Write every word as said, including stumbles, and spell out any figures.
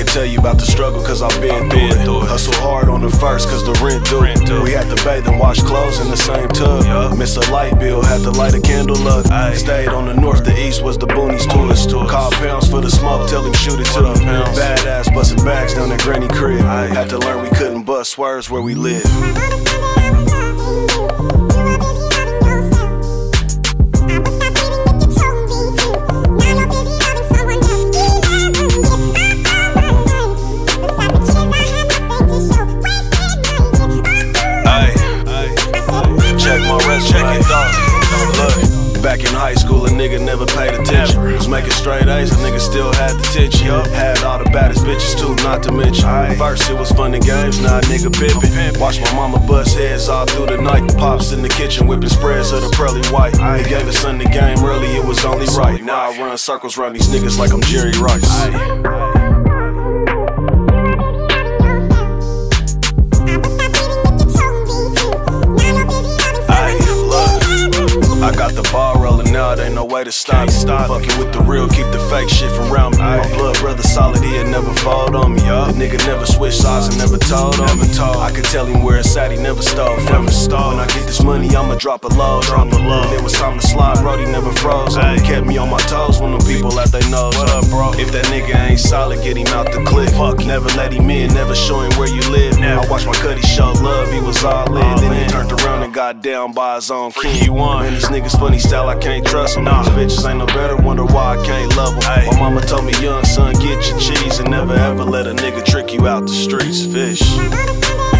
can tell you about the struggle cause I've been through it. Hustle hard on the first cause the rent due. We had to bathe and wash clothes in the same tub. Miss a light bill, had to light a candle up. Stayed on the north, the east was the boonies to us. Called pounds for the smoke, tell him shoot it to them. Badass busting bags down at Granny crib. Had to learn we couldn't bust swerves where we live. Check it, dog. Look, back in high school, a nigga never paid attention. Was making straight A's, a nigga still had the tension. Had all the baddest bitches too, not to mention. First it was fun and games, now a nigga pimpin'. Watch my mama bust heads all through the night. Pops in the kitchen whipping spreads of the pearly white. He gave us son the game, really it was only right. Now I run circles around these niggas like I'm Jerry Rice. I got the ball rolling now, there ain't no way to stop me. Fucking with the real, keep the fake shit from around me. My blood brother solid, he'd never fold on me. The nigga never switched sides and never told on me. I could tell him where it's at, he never stole from me. When I get this money, I'ma drop a load on me. When it was time to slide, Brody never froze on me. Kept me on my toes when them people at they nose. What up, bro? If that nigga ain't solid, get him out the clip. Fuck, never let him in, never show him where you live. I watched my cuddy show love, he was all in. Then he turned around and got down by his own king. Man, these niggas funny style, I can't trust them. These bitches ain't no better, wonder why I can't love them. My mama told me, young son, get your cheese and never ever let a nigga trick you out the streets. Fish.